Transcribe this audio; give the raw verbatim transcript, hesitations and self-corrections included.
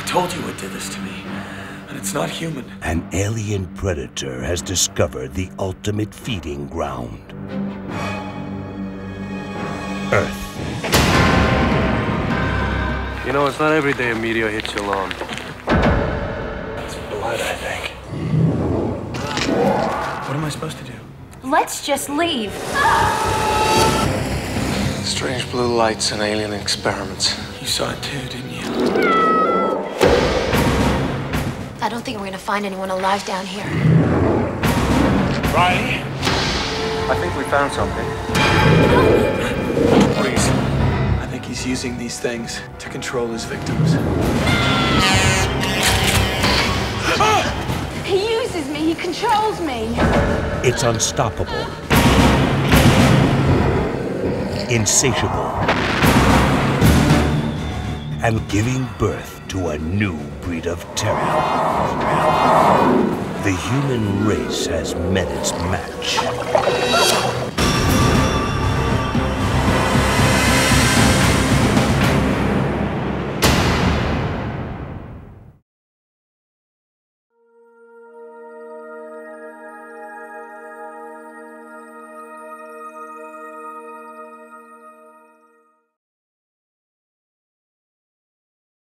told you what did this to me, and it's not human. An alien predator has discovered the ultimate feeding ground. Earth. You know, it's not every day a meteor hits you alone. It's blood, I think. What am I supposed to do? Let's just leave. Strange blue lights and alien experiments. You saw it too, didn't you? I don't think we're gonna find anyone alive down here. Riley? I think we found something. Please. I think he's using these things to control his victims. He uses me, he controls me. It's unstoppable, insatiable, and giving birth to a new breed of terror. The human race has met its match.